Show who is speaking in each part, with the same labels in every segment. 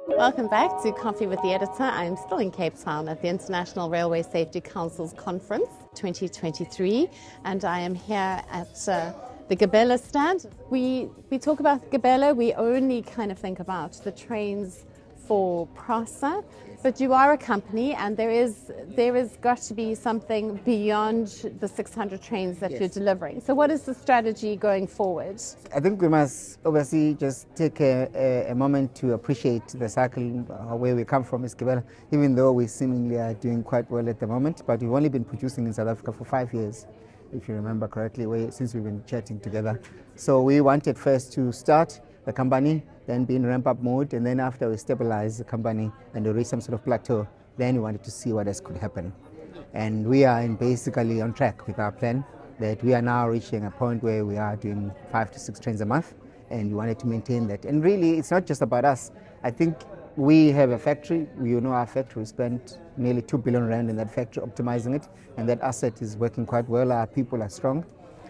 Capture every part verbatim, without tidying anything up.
Speaker 1: Welcome back to Coffee with the Editor. I'm still in Cape Town at the International Railway Safety Council's Conference twenty twenty-three, and I am here at uh, the Gibela stand. We, we talk about Gibela, we only kind of think about the trains for PRASA, but you are a company and there is there is got to be something beyond the six hundred trains that
Speaker 2: Yes.
Speaker 1: you're delivering. So what is the strategy going forward?
Speaker 2: I think we must obviously just take a, a, a moment to appreciate the cycle uh, where we come from is Gibela, even though we seemingly are doing quite well at the moment, but we've only been producing in South Africa for five years, if you remember correctly, we, since we've been chatting together. So we wanted first to start the company, then be in ramp-up mode, and then after we stabilize the company and we reach some sort of plateau, then we wanted to see what else could happen. And we are in basically on track with our plan, that we are now reaching a point where we are doing five to six trains a month, and we wanted to maintain that. And really, it's not just about us. I think we have a factory. You know, our factory, we spent nearly two billion rand in that factory optimizing it, and that asset is working quite well. Our people are strong.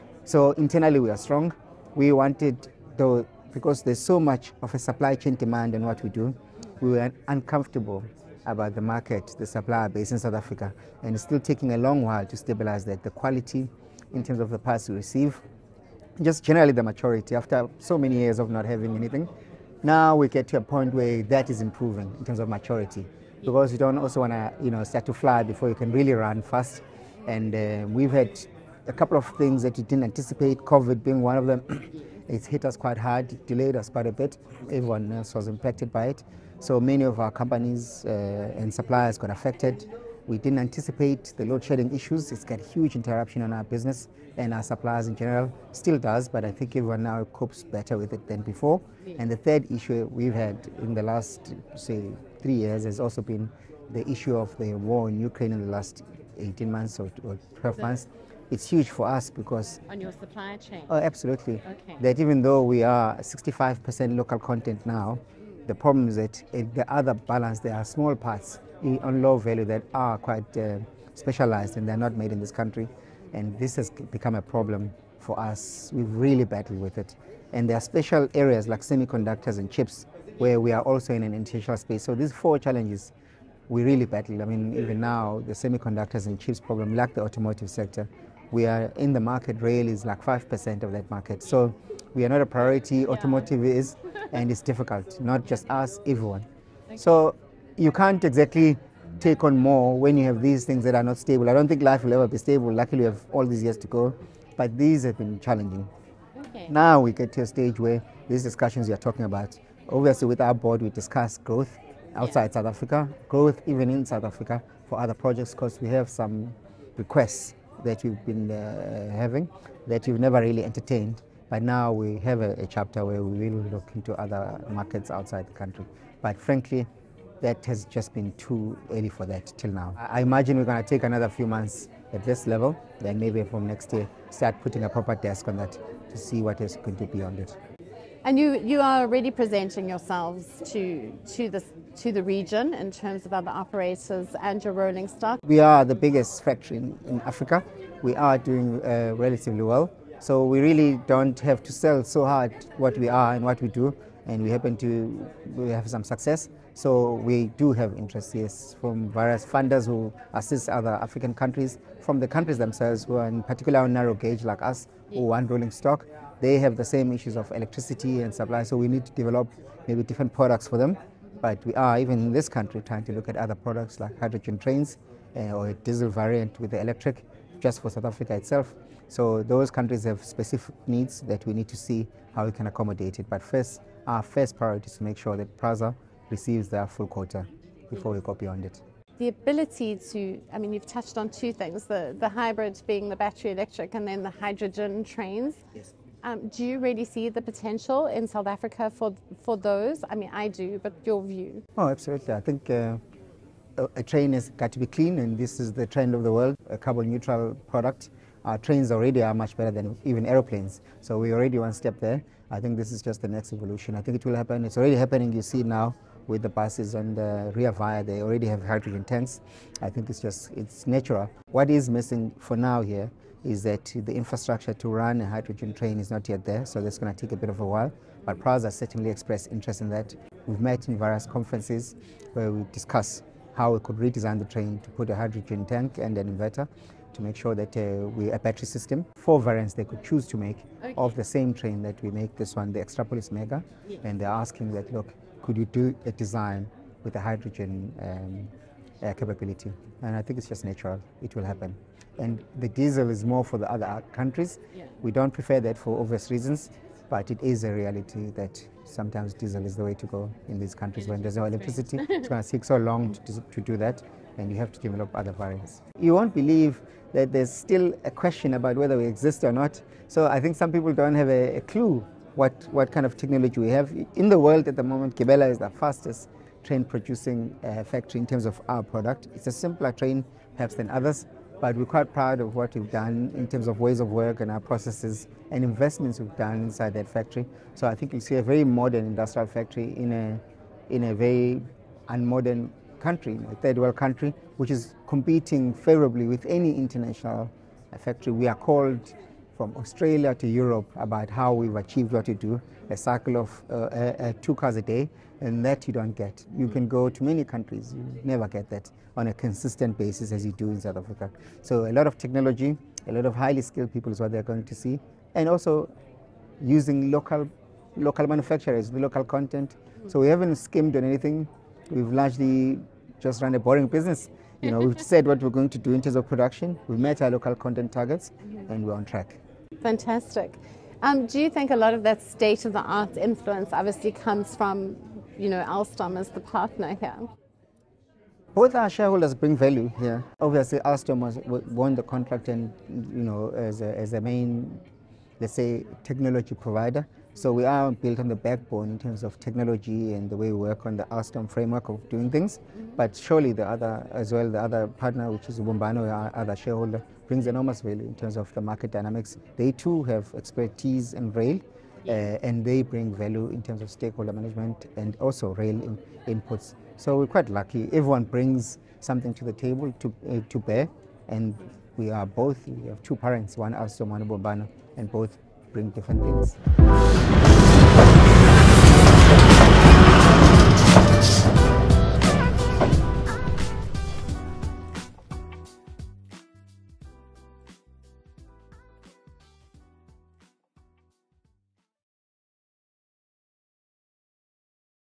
Speaker 2: So internally we are strong. We wanted, though, because there's so much of a supply chain demand in what we do, we were uncomfortable about the market, the supplier base in South Africa, and it's still taking a long while to stabilize that. The quality in terms of the parts we receive, just generally the maturity after so many years of not having anything. Now we get to a point where that is improving in terms of maturity, because you don't also want to, you know, start to fly before you can really run fast. And uh, we've had a couple of things that you didn't anticipate, COVID being one of them. It's hit us quite hard, it delayed us quite a bit. Everyone else was impacted by it. So many of our companies uh, and suppliers got affected. We didn't anticipate the load shedding issues. It's got huge interruption on our business and our suppliers in general. Still does, but I think everyone now copes better with it than before. And the third issue we've had in the last, say, three years has also been the issue of the war in Ukraine in the last eighteen months or, or twelve months. It's huge for us because...
Speaker 1: On your supply chain?
Speaker 2: Oh, absolutely.
Speaker 1: Okay.
Speaker 2: That even though we are sixty-five percent local content now, the problem is that in the other balance, there are small parts on low value that are quite uh, specialized and they're not made in this country. And this has become a problem for us. We've really battled with it. And there are special areas like semiconductors and chips where we are also in an intentional space. So these four challenges we really battle. I mean, even now, the semiconductors and chips problem, like the automotive sector, we are in the market. Rail is like five percent of that market. So we are not a priority. Automotive is, and it's difficult. Not just us, everyone. So you can't exactly take on more when you have these things that are not stable. I don't think life will ever be stable. Luckily, we have all these years to go, but these have been challenging.
Speaker 1: Okay.
Speaker 2: Now we get to a stage where these discussions you're talking about, obviously with our board, we discuss growth outside yeah. South Africa, growth even in South Africa for other projects, because we have some requests that we've been uh, having that we've never really entertained. But now we have a, a chapter where we will look into other markets outside the country. But frankly, that has just been too early for that till now. I imagine we're going to take another few months at this level, then maybe from next year start putting a proper desk on that to see what is going to be beyond it.
Speaker 1: And you, you are already presenting yourselves to to the to the region in terms of other operators and your rolling stock.
Speaker 2: We are the biggest factory in, in Africa. We are doing uh, relatively well, so we really don't have to sell so hard what we are and what we do, and we happen to we have some success. So we do have interest, yes, from various funders who assist other African countries, from the countries themselves who are in particular on narrow gauge like us, who want rolling stock. They have the same issues of electricity and supply, so we need to develop maybe different products for them. But we are, even in this country, trying to look at other products like hydrogen trains uh, or a diesel variant with the electric, just for South Africa itself. So those countries have specific needs that we need to see how we can accommodate it. But first, our first priority is to make sure that PRASA receives their full quota before we go beyond it.
Speaker 1: The ability to, I mean, you've touched on two things, the, the hybrid being the battery electric and then the hydrogen trains.
Speaker 2: Yes.
Speaker 1: Um, do you really see the potential in South Africa for for those? I mean, I do, but your view?
Speaker 2: Oh, absolutely. I think uh, a, a train has got to be clean, and this is the trend of the world, a carbon neutral product. Our trains already are much better than even aeroplanes, so we're already one step there. I think this is just the next evolution. I think it will happen. It's already happening. You see now with the buses on the rear via, they already have hydrogen tanks. I think it's just, it's natural. What is missing for now here is that the infrastructure to run a hydrogen train is not yet there, so that's going to take a bit of a while. but PRASA certainly expressed interest in that. We've met in various conferences where we discuss how we could redesign the train to put a hydrogen tank and an inverter to make sure that uh, we a battery system, four variants they could choose to make okay. of the same train that we make, this one, the Extrapolis Mega, yes. and they're asking that, look, could you do a design with a hydrogen um, uh, capability? And I think it's just natural, it will happen. And the diesel is more for the other countries. Yeah. We don't prefer that for obvious reasons, but it is a reality that sometimes diesel is the way to go in these countries when there's no electricity. It's going to take so long to, to do that, and you have to develop other variants. You won't believe that there's still a question about whether we exist or not. So I think some people don't have a, a clue what, what kind of technology we have. In the world at the moment, Gibela is the fastest train producing uh, factory in terms of our product. It's a simpler train perhaps than others, but we're quite proud of what we've done in terms of ways of work and our processes and investments we've done inside that factory. So I think you'll see a very modern industrial factory in a, in a very unmodern country, a third world country, which is competing favorably with any international factory. We are called from Australia to Europe about how we've achieved what we do, a cycle of uh, uh, uh, two cars a day, and that you don't get. You can go to many countries, you never get that on a consistent basis as you do in South Africa. So a lot of technology, a lot of highly skilled people is what they're going to see, and also using local, local manufacturers, the local content. So we haven't skimmed on anything. We've largely just run a boring business. You know, we've said what we're going to do in terms of production. We've met our local content targets, and we're on track.
Speaker 1: Fantastic. Um, do you think a lot of that state-of-the-art influence obviously comes from, you know, Alstom as the partner here?
Speaker 2: Both our shareholders bring value here. Obviously, Alstom was, won the contract and, you know, as a, as a main, let's say, technology provider. So we are built on the backbone in terms of technology and the way we work on the Alstom framework of doing things. Mm-hmm. But surely the other, as well, the other partner, which is Bumbano, our other shareholder, brings enormous value in terms of the market dynamics. They too have expertise in rail, uh, and they bring value in terms of stakeholder management and also rail in, inputs. So we're quite lucky. Everyone brings something to the table to, uh, to bear, and we are both, we have two parents, one Alstom, one Bumbano, and both bring different things.